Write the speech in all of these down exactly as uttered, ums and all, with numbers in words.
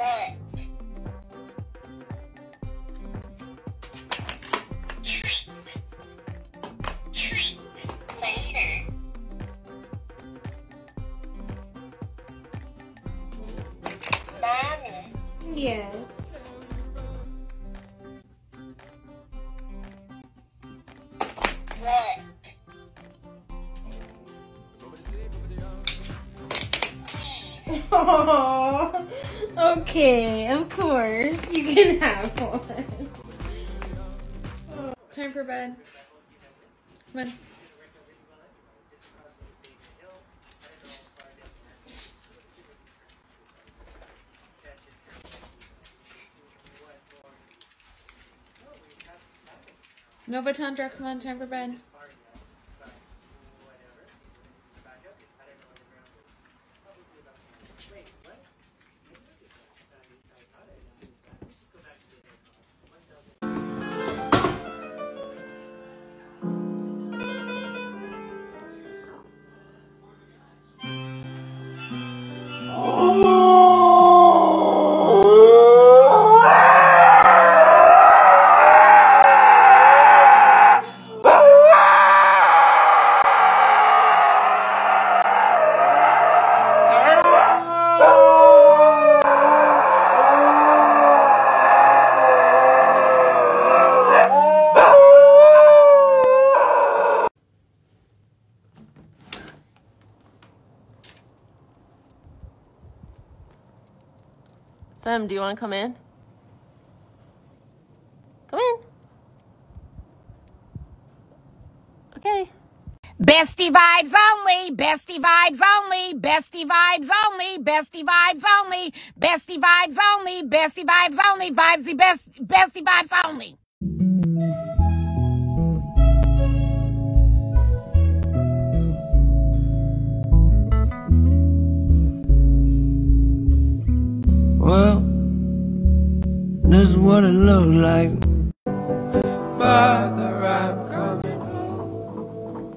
Yes. Oh, okay, of course. You can have one. Time for bed. Come on. Nova Tundra, come on, time for bed. Sam, do you want to come in? Come in. Okay. Bestie vibes only, bestie vibes only, bestie vibes only, bestie vibes only, bestie vibes only, bestie vibes only, vibesy best, bestie vibes only. Well, this is what it looked like. Mother, I'm coming home.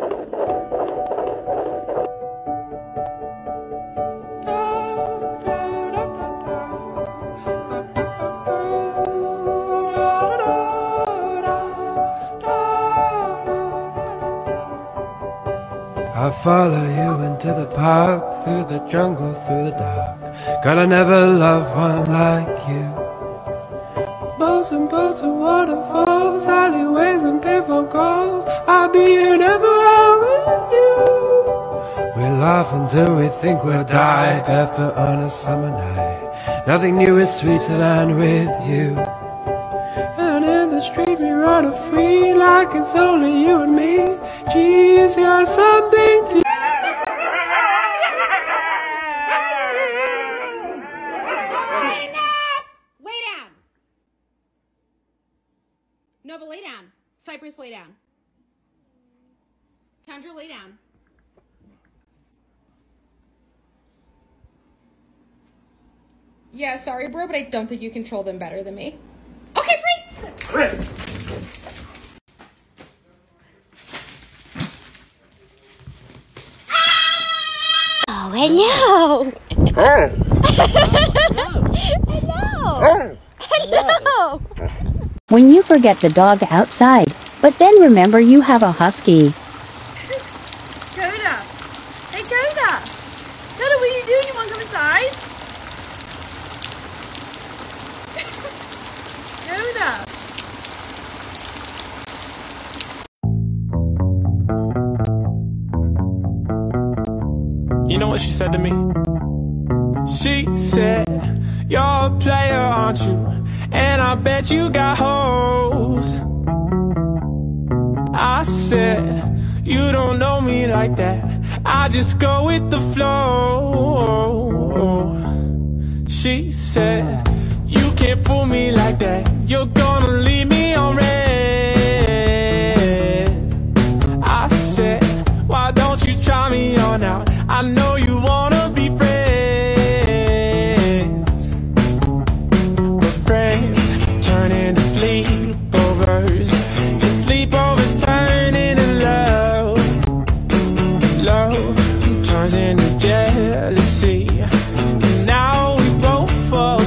I'll follow you into the park, through the jungle, through the dark. God, I never loved one like you. Boats and boats and waterfalls, alleyways and payphone calls. I'll be here never with you. We laugh until we think we'll die, barefoot on a summer night. Nothing new is sweeter than with you. And in the street we run free, like it's only you and me. Geez, you're something to Nova, lay down. Cypress, lay down. Tundra, lay down. Yeah, sorry, bro, but I don't think you control them better than me. Okay, free! Oh, hello! Hello! Hello! When you forget the dog outside, but then remember you have a husky. Coda! Hey, Coda! Coda, what are you doing? You want to come inside? Coda! You know what she said to me? She said, you're a player, aren't you? And I bet you got hoes. I said, you don't know me like that. I just go with the flow. She said, you can't fool me like that. You're gonna leave me on red. I said, why don't you try me on out? I know you wanna be friends, but friends turn into sleepovers, and sleepovers turn into love. Love turns into jealousy, and now we both fall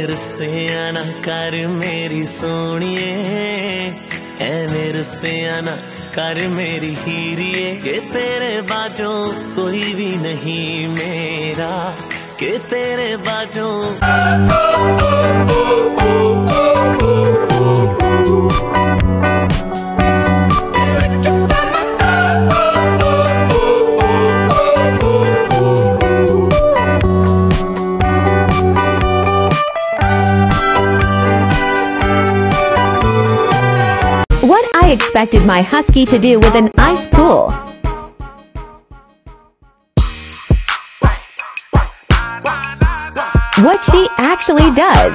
Russia ना कर मेरी सोनिए, ऐने रुसिया ना कर मेरी हीरिए, के तेरे बाजों कोई भी नहीं मेरा, के तेरे बाजों। What I expected my husky to do with an ice pool. What she actually does.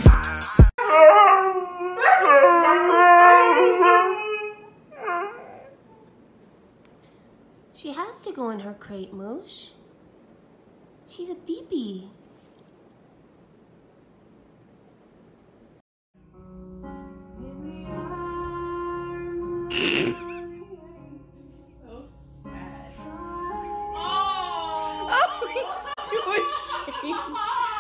She has to go in her crate, Moosh. She's a baby. So sad. Oh, oh he's too ashamed.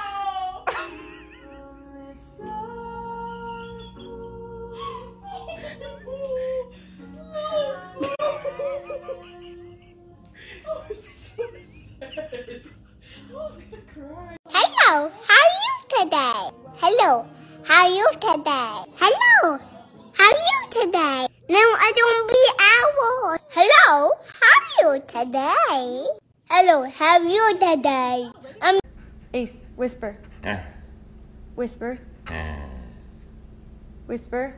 Oh, it's so sad. Oh, I'm gonna cry. Hello, how are you today? Hello, how are you today? Hello, how are you today? No, I don't be owl. Hello, how are you today? Hello, how are you today? Um. Ace, whisper. Uh. Whisper. Uh. Whisper.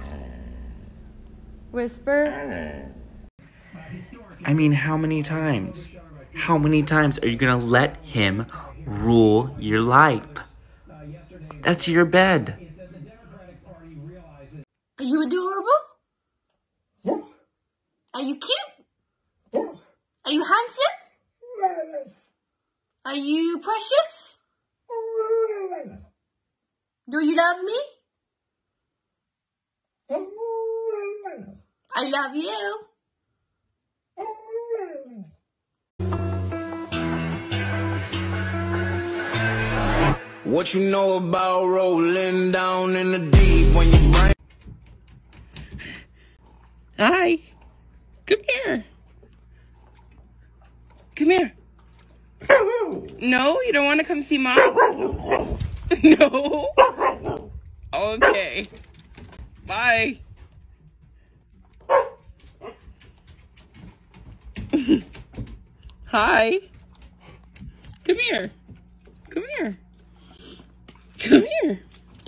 Whisper. I mean, how many times? How many times are you gonna let him rule your life? That's your bed. Are you adorable? Are you cute? Are you handsome? Are you precious? Do you love me? I love you. What you know about rolling down in the deep when you bring. Hi. Come here. Come here. No, you don't want to come see Mom? No? Okay. Bye. Hi. Come here. Come here. Come here.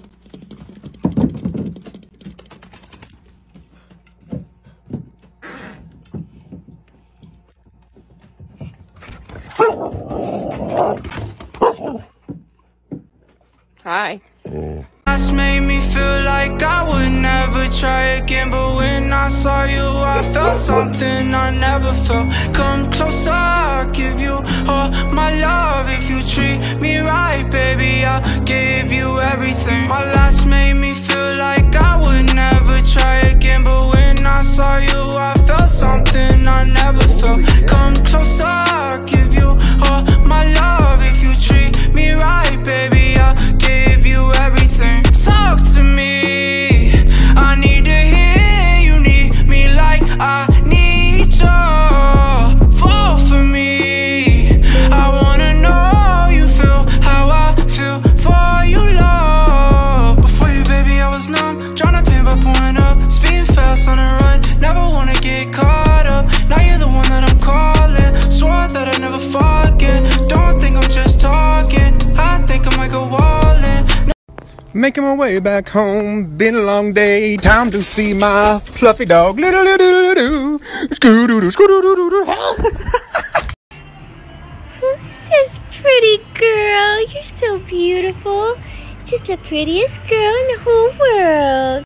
Hi. Last made me feel like I would never try again, but when I saw you, I felt something I never felt. Come closer, I'll give you all my love. If you treat me right, baby, I'll give you everything. My last made me feel like I would never try again, but when I saw you, I felt something I never felt. Come closer, I'll give you all my love. If you treat me right, baby, I'll give you everything. Talk to me, I need to hear you need me like I need you. Fall for me, I wanna know you feel how I feel for you, love. Before you, baby, I was numb, tryna pain by pouring up, speeding fast on the run, never wanna get caught up. Now you're the one that I'm calling, swore that I'd never forget. Don't think I'm just talking, I think I might go all in. Making my way back home, been a long day, time to see my fluffy dog. Little little doo, scoo-doo-doo, scoo-doo-doo-doo. Who's this pretty girl? You're so beautiful. Just the prettiest girl in the whole world.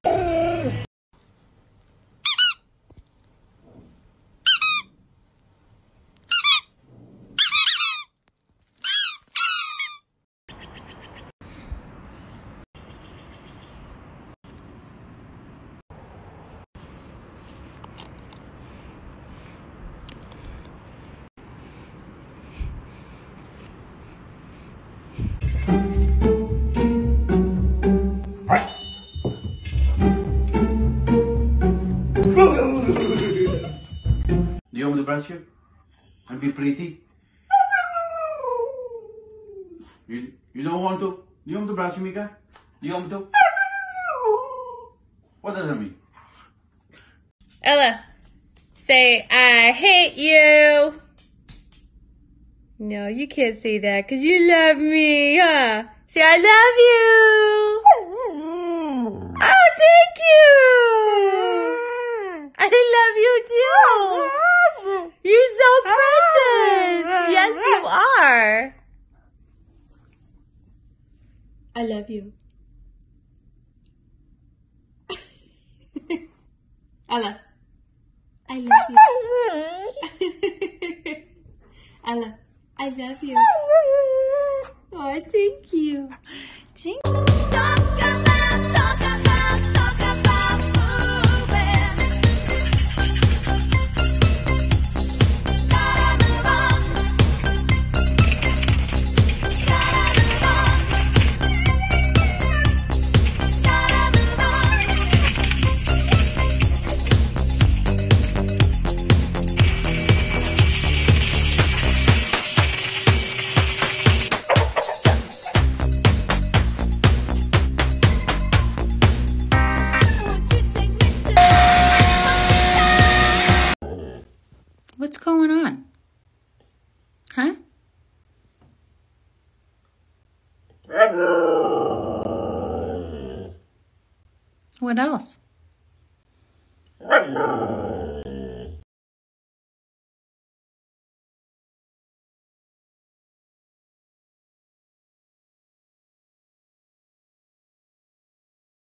Preeti? You, you don't want to? You want to brush me, guy? You want to? What does that mean? Ella, say, I hate you. No, you can't say that because you love me, huh? Say, I love you. Oh, thank you. I love you too. You're so precious. Yes, you are. I love you. Ella, I love you. Ella, I love you. Oh, thank you. Thank you. Talk about, talk about, talk about moving. Gotta move on. Gotta move on. Gotta move on. What's going on? Huh? What else?